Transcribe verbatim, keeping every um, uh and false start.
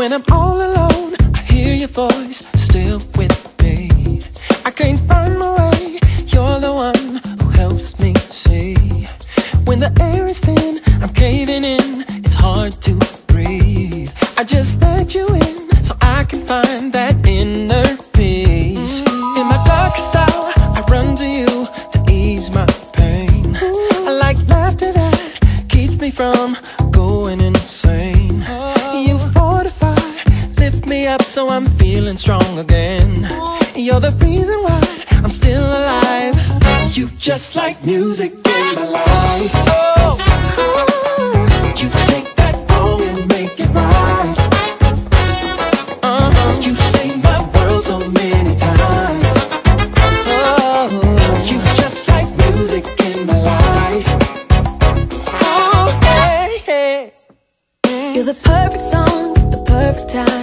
When I'm all alone, I hear your voice still with me. I can't find my way, you're the one who helps me see. When the air is thin, I'm caving in, it's hard to breathe. I just let you in so I can find that inner peace. In my darkest hour, I run to you to ease my pain. I like laughter that keeps me from going insane. You fortify, lift me up so I'm feeling strong again. You're the reason why I'm still alive. You just like music in my life. Oh, oh. You take that wrong and make it right. uh-huh. You saved my world so many times. Oh, you just like music in my life. Oh, hey, hey. You're the perfect song, the perfect time.